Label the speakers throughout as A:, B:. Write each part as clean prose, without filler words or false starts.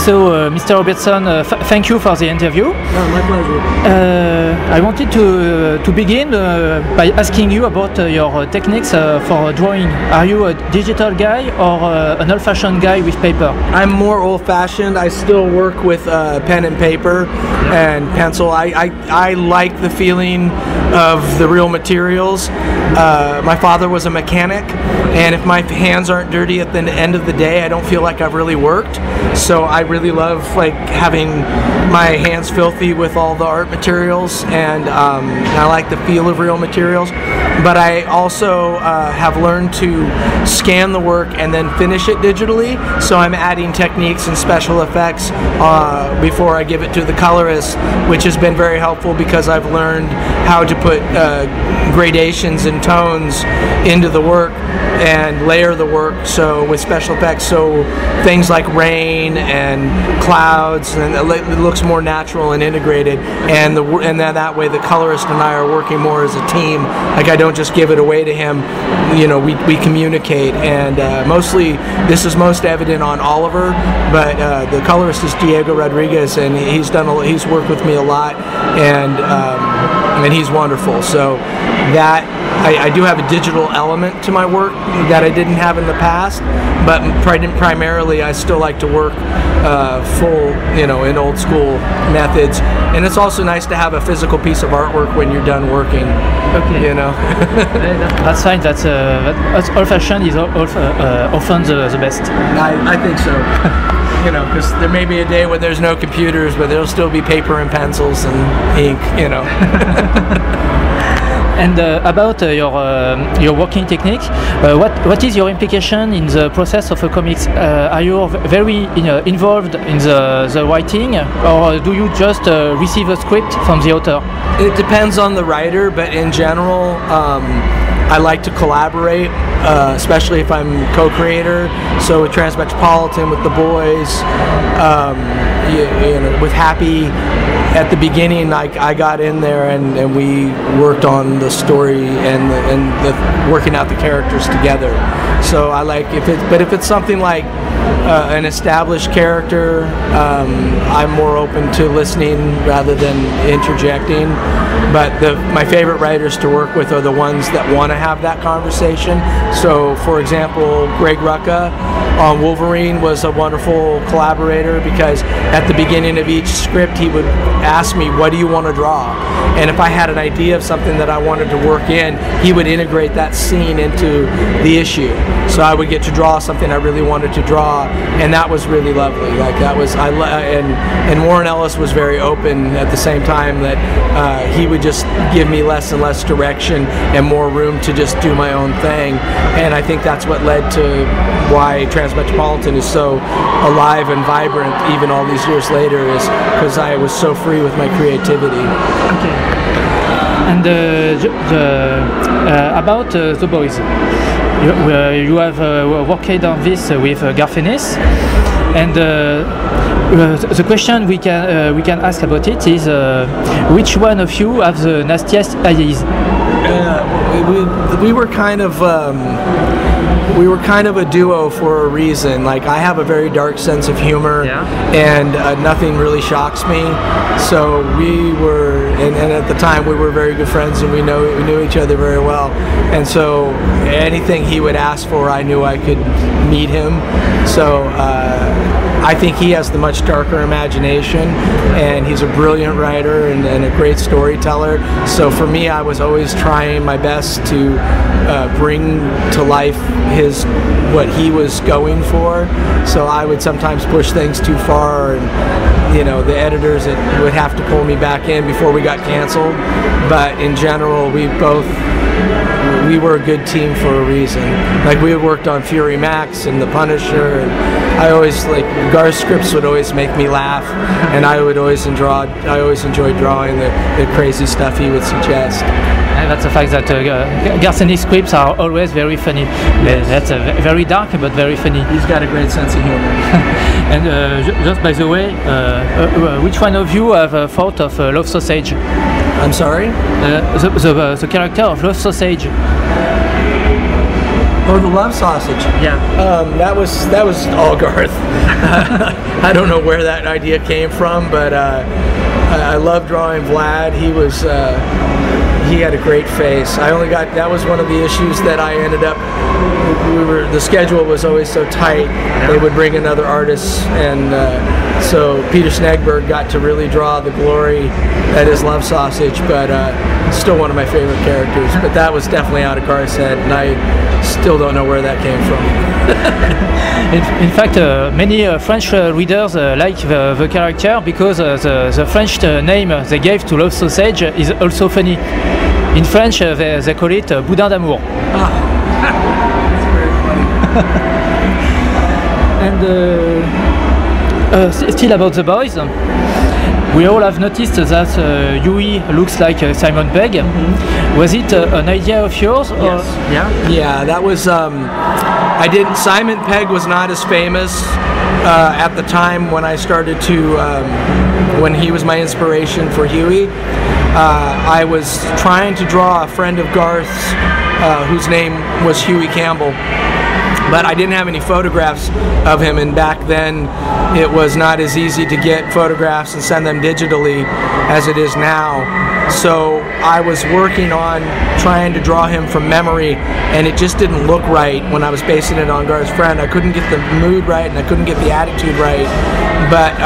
A: So, Mr. Robertson, thank you for the interview.
B: Oh, my pleasure.
A: I wanted to begin by asking you about your techniques for drawing. Are you a digital guy or an old-fashioned guy with paper?
B: I'm more old-fashioned. I still work with pen and paper and pencil. I like the feeling of the real materials. My father was a mechanic, and if my hands aren't dirty at the end of the day, I don't feel like I've really worked. So I really love like having my hands filthy with all the art materials, and I like the feel of real materials. But I also have learned to scan the work and then finish it digitally. So I'm adding techniques and special effects before I give it to the colorist, which has been very helpful because I've learned how to put gradations and tones into the work and layer the work so with special effects, so things like rain and clouds, and it looks more natural and integrated, and that way the colorist and I are working more as a team. Like, I don't just give it away to him, you know, we communicate, and mostly this is most evident on Oliver, but the colorist is Diego Rodriguez, and he's worked with me a lot, and he's wonderful. So that I do have a digital element to my work that I didn't have in the past, but primarily I still like to work full, you know, in old school methods. And it's also nice to have a physical piece of artwork when you're done working.
A: Okay.
B: You know.
A: That's fine. That's old-fashioned is often the best.
B: I think so. You know, because there may be a day when there's no computers, but there'll still be paper and pencils and ink. You know.
A: And about your working technique, what is your implication in the process of a comics? Are you very involved in the writing, or do you just receive a script from the author?
B: It depends on the writer, but in general, I like to collaborate, especially if I'm co-creator. So with Transmetropolitan, with the boys, you know, with Happy. At the beginning, I got in there and we worked on the story and the working out the characters together. So I like if it's something like an established character, I'm more open to listening rather than interjecting. But my favorite writers to work with are the ones that want to have that conversation. So, for example, Greg Rucka on Wolverine was a wonderful collaborator because at the beginning of each script he would ask me, what do you want to draw? And if I had an idea of something that I wanted to work in, he would integrate that scene into the issue. So I would get to draw something I really wanted to draw, and that was really lovely. Like that was, and Warren Ellis was very open at the same time that he would just give me less and less direction and more room to just do my own thing. And I think that's what led to why Transmetropolitan is so alive and vibrant even all these years later, is because I was so free with my creativity.
A: Okay. And about The Boys, you have worked on this with Garth Ennis, and the question we can ask about it is which one of you have the nastiest eyes?
B: We were kind of a duo for a reason. Like, I have a very dark sense of humor, and nothing really shocks me. So we were, and at the time we were very good friends, and we knew each other very well. And so anything he would ask for, I knew I could meet him. So I think he has the much darker imagination, and he's a brilliant writer and a great storyteller. So for me, I was always trying my best to bring to life what he was going for. So I would sometimes push things too far, and you know, the editors would have to pull me back in before we got canceled. But in general, we were a good team for a reason. Like, we had worked on Fury Max and The Punisher, and I always, like, Garth's scripts would always make me laugh, and I always enjoyed drawing the crazy stuff he would suggest.
A: And that's the fact that Garth Ennis scripts are always very funny. Yes. That's very dark but very funny.
B: He's got a great sense of humor.
A: And just by the way, which one of you have thought of Love Sausage?
B: I'm sorry?
A: The character of Love Sausage.
B: Oh, the Love Sausage.
A: Yeah.
B: That was all Garth. I don't know where that idea came from, but I love drawing Vlad. He had a great face. That was one of the issues that I ended up. The schedule was always so tight. They would bring in other artists, and so Peter Snegberg got to really draw the glory that is Love Sausage, but still one of my favorite characters. But that was definitely out of Garth's head, and I still don't know where that came from.
A: In fact, many French readers like the character because the French name they gave to Love Sausage is also funny. In French, they call it Boudin d'amour.
B: That's very funny.
A: And still about the boys, we all have noticed that Huey looks like Simon Pegg. Mm-hmm. Was it an idea of yours?
B: Yes. Yeah, that was. Simon Pegg was not as famous at the time when I started to. When he was my inspiration for Huey. I was trying to draw a friend of Garth's whose name was Huey Campbell, but I didn't have any photographs of him, and back then it was not as easy to get photographs and send them digitally as it is now. So I was working on trying to draw him from memory, and it just didn't look right when I was basing it on Garth's friend. I couldn't get the mood right, and I couldn't get the attitude right, but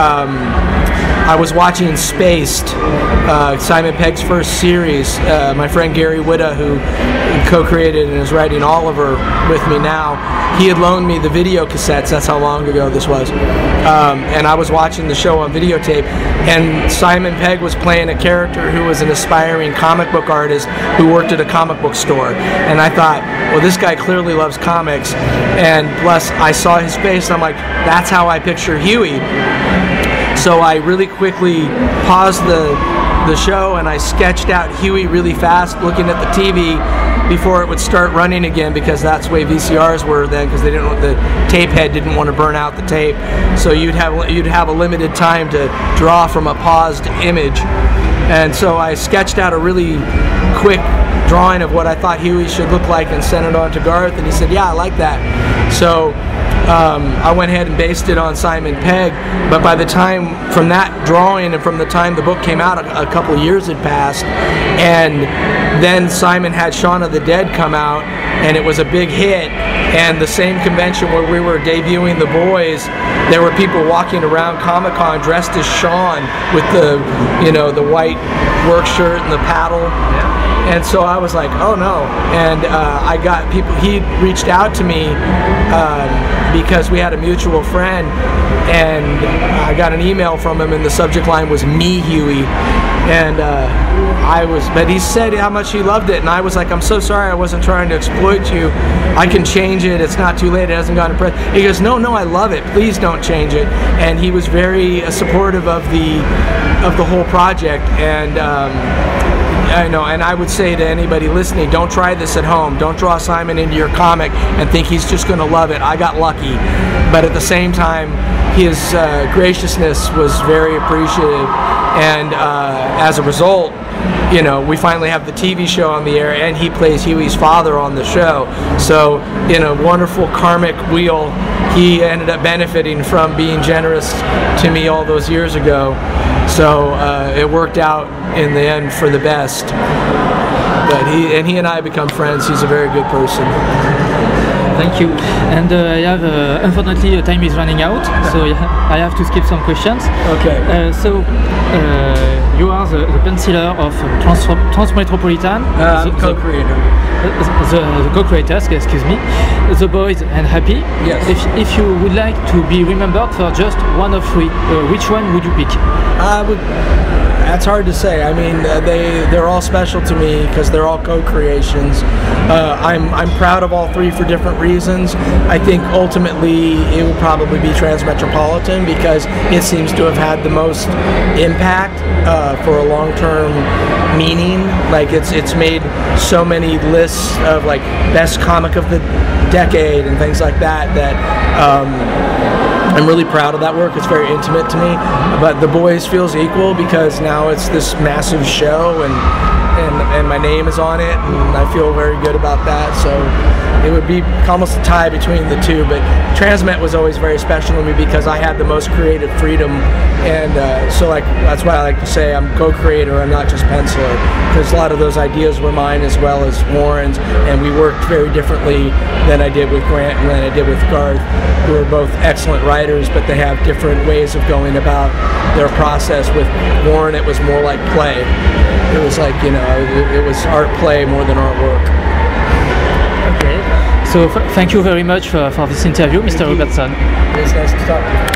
B: I was watching Spaced, Simon Pegg's first series. My friend Gary Whitta, who co-created and is writing Oliver with me now, he had loaned me the video cassettes. That's how long ago this was. And I was watching the show on videotape, and Simon Pegg was playing a character who was an aspiring comic book artist who worked at a comic book store. And I thought, well, this guy clearly loves comics. And plus, I saw his face, and I'm like, that's how I picture Huey. So I really quickly paused the show, and I sketched out Huey really fast, looking at the TV before it would start running again, because that's the way VCRs were then, because they didn't want, the tape head didn't want to burn out the tape. So you'd have a limited time to draw from a paused image, and so I sketched out a really quick drawing of what I thought Huey should look like and sent it on to Garth, and he said, yeah, I like that. So I went ahead and based it on Simon Pegg, but by the time from that drawing and from the time the book came out, a couple of years had passed, and then Simon had Shaun of the Dead come out, and it was a big hit. And the same convention where we were debuting The Boys, there were people walking around Comic-Con dressed as Shaun with the white work shirt and the paddle. And so I was like, oh no. And I got people, he reached out to me because we had a mutual friend, and I got an email from him, and the subject line was "Me, Huey." And but he said how much he loved it, and I was like, I'm so sorry, I wasn't trying to exploit you. I can change it, it's not too late, it hasn't gotten press. He goes, no, I love it, please don't change it. And he was very supportive of the whole project, and I know, and I would say to anybody listening, don't try this at home. Don't draw Simon into your comic and think he's just going to love it. I got lucky, but at the same time, his graciousness was very appreciative, and as a result, we finally have the TV show on the air, and he plays Huey's father on the show. So, in a wonderful karmic wheel, he ended up benefiting from being generous to me all those years ago. So it worked out in the end for the best. But he and I become friends. He's a very good person.
A: Thank you. And I have, unfortunately, time is running out, so I have to skip some questions.
B: Okay.
A: You are the penciler of Transmetropolitan.
B: Co-creator.
A: The co-creators, excuse me, The Boys and Happy.
B: Yes.
A: If you would like to be remembered for just one of three, which one would you pick?
B: That's hard to say. I mean, they're all special to me because they're all co-creations. I'm proud of all three for different reasons. I think ultimately it would probably be Transmetropolitan because it seems to have had the most impact for a long-term meaning. Like it's made so many lists of like best comic of the decade and things like that I'm really proud of that work. It's very intimate to me, but The Boys feels equal because now it's this massive show, and and my name is on it, and I feel very good about that. So it would be almost a tie between the two, but Transmet was always very special to me because I had the most creative freedom, and so like that's why I like to say I'm co-creator, I'm not just penciler, because a lot of those ideas were mine as well as Warren's, and we worked very differently than I did with Grant and than I did with Garth, who are both excellent writers, but they have different ways of going about their process. With Warren, it was more like play. It was like, you know, it was art play more than artwork.
A: Okay. So thank you very much for this interview, Mr. Robertson.
B: It was nice to talk to you.